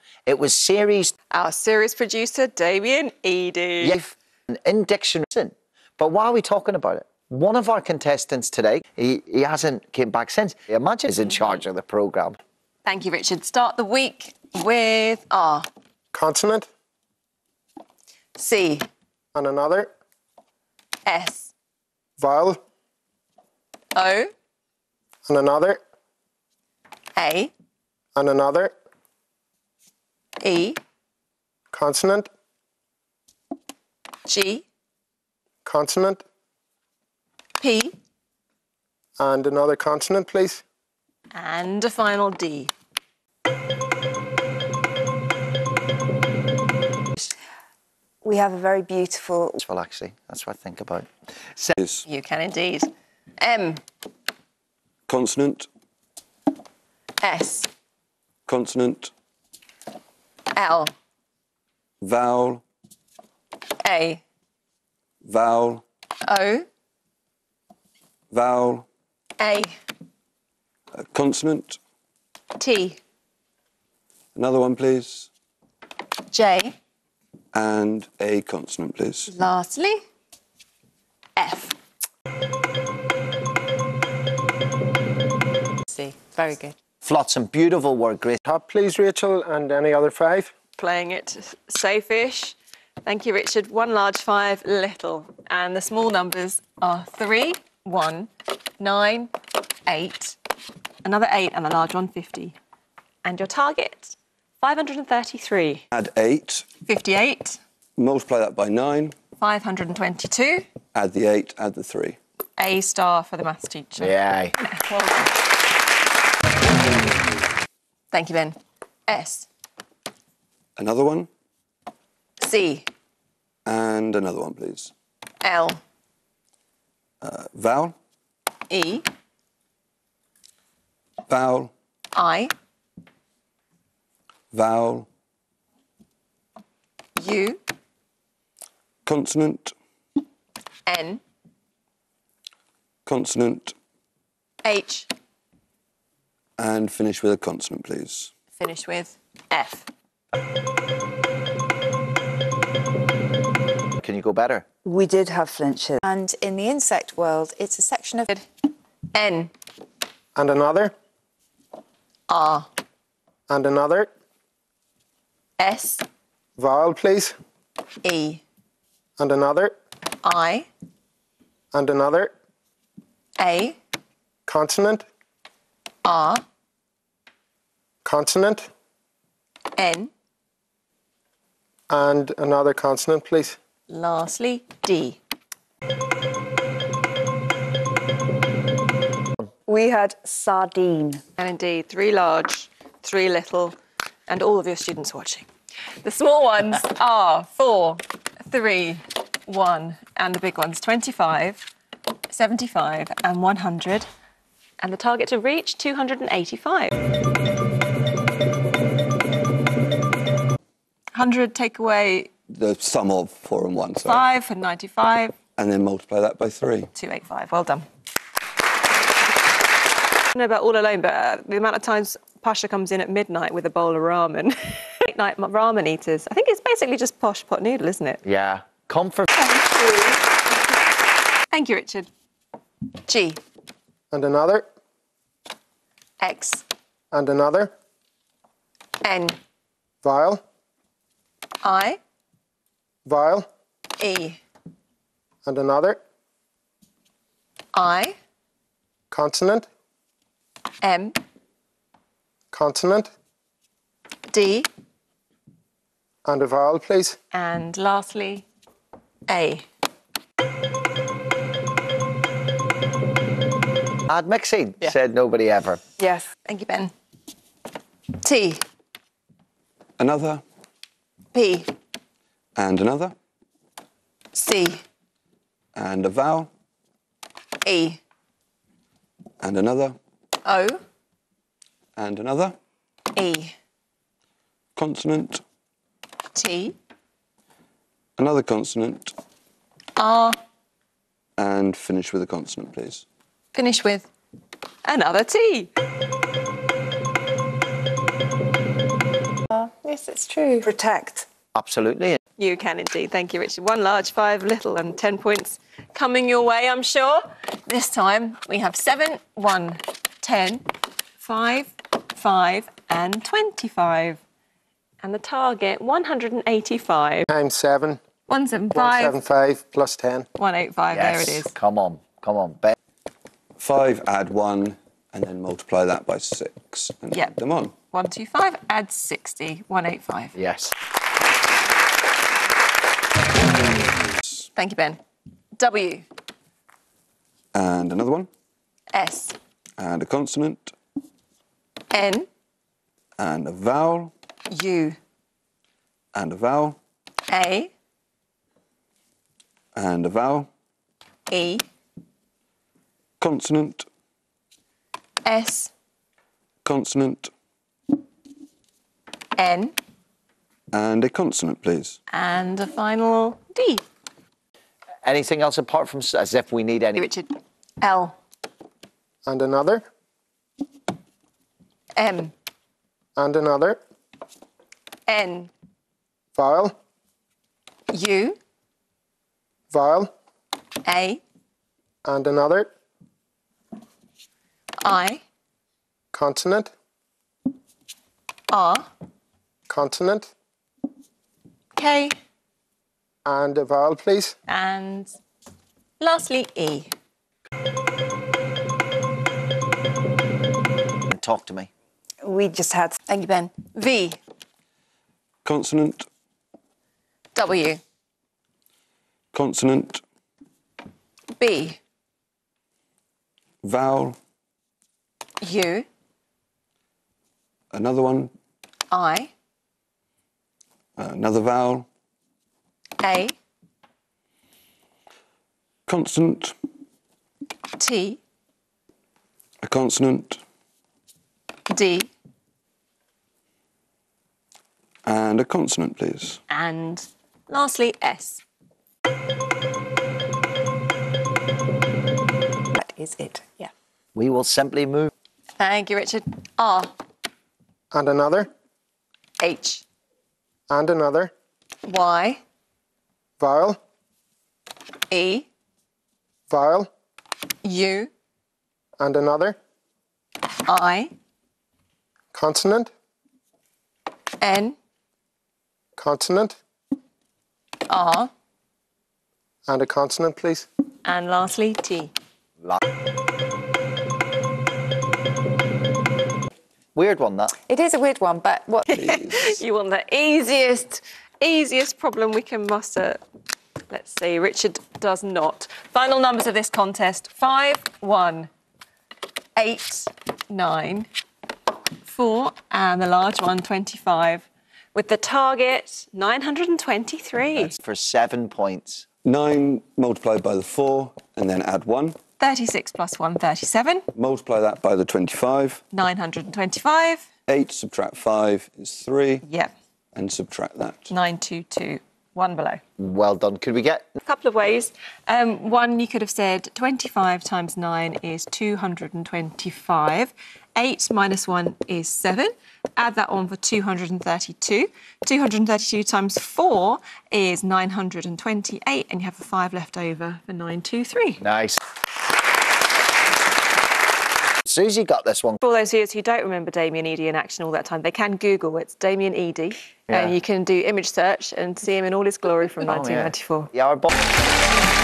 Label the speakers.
Speaker 1: It was series...
Speaker 2: Our series producer, Damien Eady.
Speaker 1: Yeah, in dictionary. But why are we talking about it? One of our contestants today, he hasn't came back since. Imagine he's in charge of the programme.
Speaker 2: Thank you, Richard. Start the week with R.
Speaker 3: Consonant.
Speaker 2: C.
Speaker 3: And another.
Speaker 2: S.
Speaker 3: Vowel.
Speaker 2: O.
Speaker 3: And another.
Speaker 2: A.
Speaker 3: And another.
Speaker 2: E.
Speaker 3: Consonant.
Speaker 2: G.
Speaker 3: Consonant.
Speaker 2: P.
Speaker 3: And another consonant, please.
Speaker 2: And a final D.
Speaker 4: We have a very beautiful...
Speaker 1: Well, actually, that's what I think about.
Speaker 2: You can indeed. M.
Speaker 5: Consonant.
Speaker 2: S.
Speaker 5: Consonant.
Speaker 2: L.
Speaker 5: Vowel.
Speaker 2: A.
Speaker 5: Vowel.
Speaker 2: O.
Speaker 5: Vowel.
Speaker 2: A.
Speaker 5: Consonant.
Speaker 2: T.
Speaker 5: Another one, please.
Speaker 2: J.
Speaker 5: And a consonant, please.
Speaker 2: Lastly, F. C. Very good.
Speaker 1: Flotsam, beautiful work, Grace.
Speaker 3: Top, please, Rachel, and any other 5.
Speaker 2: Playing it safe-ish. Thank you, Richard. 1 large, 5 little. And the small numbers are 3, 1, 9, 8, another 8, and a large one, 50. And your target, 533.
Speaker 5: Add 8.
Speaker 2: 58.
Speaker 5: Multiply that by 9.
Speaker 2: 522.
Speaker 5: Add the 8, add the 3.
Speaker 2: A star for the maths teacher.
Speaker 1: Yeah.
Speaker 2: Well done. Thank you, Ben. S.
Speaker 5: Another one.
Speaker 2: C.
Speaker 5: And another one, please.
Speaker 2: L.
Speaker 5: Vowel.
Speaker 2: E.
Speaker 5: Vowel.
Speaker 2: I.
Speaker 5: Vowel.
Speaker 2: U.
Speaker 5: Consonant.
Speaker 2: N.
Speaker 5: Consonant.
Speaker 2: H.
Speaker 5: And finish with a consonant, please.
Speaker 2: Finish with F.
Speaker 1: Can you go better?
Speaker 4: We did have flinches. And in the insect world, it's a section of...
Speaker 2: N.
Speaker 3: And another.
Speaker 2: R.
Speaker 3: And another.
Speaker 2: S.
Speaker 3: Vowel, please.
Speaker 2: E.
Speaker 3: And another.
Speaker 2: I.
Speaker 3: And another.
Speaker 2: A.
Speaker 3: Consonant.
Speaker 2: R.
Speaker 3: Consonant.
Speaker 2: N.
Speaker 3: And another consonant, please.
Speaker 2: Lastly, D.
Speaker 4: We had sardine.
Speaker 2: And indeed, 3 large, 3 little, and all of your students watching. The small ones are 4, 3, 1, and the big ones 25, 75, and 100. And the target to reach 285. 100 take away
Speaker 5: The sum of 4 and 1, sorry.
Speaker 2: 5 for 95.
Speaker 5: And then multiply that by 3.
Speaker 2: 285. Well done. I don't know about all alone, but the amount of times Pasha comes in at midnight with a bowl of ramen. Late night ramen eaters. I think it's basically just posh pot noodle, isn't it?
Speaker 1: Yeah. Comfort.
Speaker 2: Thank you. Thank you, Richard. G.
Speaker 3: And another.
Speaker 2: X.
Speaker 3: And another.
Speaker 2: N.
Speaker 3: Vowel.
Speaker 2: I.
Speaker 3: Vowel.
Speaker 2: E.
Speaker 3: And another.
Speaker 2: I.
Speaker 3: Consonant.
Speaker 2: M.
Speaker 3: Consonant.
Speaker 2: D.
Speaker 3: And a vowel, please.
Speaker 2: And lastly, A.
Speaker 1: Add mixing,
Speaker 2: Yeah.
Speaker 1: said nobody ever.
Speaker 2: Yes. Thank you, Ben. T.
Speaker 5: Another.
Speaker 2: P.
Speaker 5: And another.
Speaker 2: C.
Speaker 5: And a vowel.
Speaker 2: E.
Speaker 5: And another.
Speaker 2: O.
Speaker 5: And another.
Speaker 2: E.
Speaker 5: Consonant.
Speaker 2: T.
Speaker 5: Another consonant.
Speaker 2: R.
Speaker 5: And finish with a consonant, please.
Speaker 2: Finish with another T.
Speaker 4: Yes, it's true. Protect.
Speaker 1: Absolutely.
Speaker 2: You can indeed. Thank you, Richard. 1 large, 5 little, and 10 points coming your way, I'm sure. This time we have 7, 1, 10, 5, 5, and 25. And the target, 185.
Speaker 3: Times 7.
Speaker 2: 175.
Speaker 3: 175 plus 10.
Speaker 2: 185,
Speaker 1: Yes.
Speaker 2: there it is.
Speaker 1: Come on, come on. Bet.
Speaker 5: 5, add 1, and then multiply that by 6. And
Speaker 2: Yep.
Speaker 5: add them on.
Speaker 2: 125, add 60, 185.
Speaker 1: Yes.
Speaker 2: Thank you, Ben. W,
Speaker 5: And another one.
Speaker 2: S,
Speaker 5: And a consonant.
Speaker 2: N,
Speaker 5: And a vowel.
Speaker 2: U,
Speaker 5: And a vowel.
Speaker 2: A,
Speaker 5: And a vowel.
Speaker 2: E,
Speaker 5: Consonant.
Speaker 2: S,
Speaker 5: Consonant.
Speaker 2: N,
Speaker 5: And a consonant, please.
Speaker 2: and a final D.
Speaker 1: Anything else apart from as if we need any?
Speaker 2: Richard. L,
Speaker 3: And another.
Speaker 2: M,
Speaker 3: And another.
Speaker 2: N,
Speaker 3: Vowel.
Speaker 2: U,
Speaker 3: Vowel.
Speaker 2: A,
Speaker 3: And another.
Speaker 2: I,
Speaker 3: Consonant.
Speaker 2: R,
Speaker 3: Consonant.
Speaker 2: K,
Speaker 3: And a vowel, please.
Speaker 2: and lastly E.
Speaker 1: Talk to me.
Speaker 4: We just had
Speaker 2: Thank you, Ben. V,
Speaker 5: Consonant.
Speaker 2: W,
Speaker 5: Consonant.
Speaker 2: B,
Speaker 5: Vowel.
Speaker 2: U,
Speaker 5: Another one.
Speaker 2: I,
Speaker 5: Another vowel.
Speaker 2: A,
Speaker 5: Consonant.
Speaker 2: T,
Speaker 5: A consonant.
Speaker 2: D,
Speaker 5: And a consonant, please.
Speaker 2: and lastly S.
Speaker 4: that is it. Yeah.
Speaker 1: We will simply move.
Speaker 2: Thank you, Richard. R,
Speaker 3: And another.
Speaker 2: H,
Speaker 3: And another.
Speaker 2: Y,
Speaker 3: Vowel.
Speaker 2: E,
Speaker 3: Vowel.
Speaker 2: U,
Speaker 3: And another.
Speaker 2: I,
Speaker 3: Consonant.
Speaker 2: N,
Speaker 3: Consonant.
Speaker 2: R,
Speaker 3: And a consonant, please.
Speaker 2: and lastly T.
Speaker 1: Weird one, that.
Speaker 4: It is a weird one, but what?
Speaker 2: You want the easiest problem we can muster. Let's see, Richard does not. Final numbers of this contest: 5, 1, 8, 9, 4, and the large one, 25, with the target 923.
Speaker 1: That's for 7 points.
Speaker 5: 9 multiplied by the 4, and then add 1.
Speaker 2: 36 plus 1, 37.
Speaker 5: Multiply that by the 25.
Speaker 2: 925.
Speaker 5: 8 subtract 5 is 3.
Speaker 2: Yep.
Speaker 5: And subtract that.
Speaker 2: 922. One below.
Speaker 1: Well done. Could we get...
Speaker 2: A couple of ways. One, you could have said 25 times 9 is 225. 8 minus 1 is 7. Add that on for 232. 232 times 4 is 928, and you have a 5 left over for 923.
Speaker 1: Nice. Susie got this one.
Speaker 2: For those viewers who don't remember Damien Eadie in action all that time, they can Google it's Damien Eadie,
Speaker 1: Yeah.
Speaker 2: and you can do image search and see him in all his glory from 1994.
Speaker 1: Yeah, our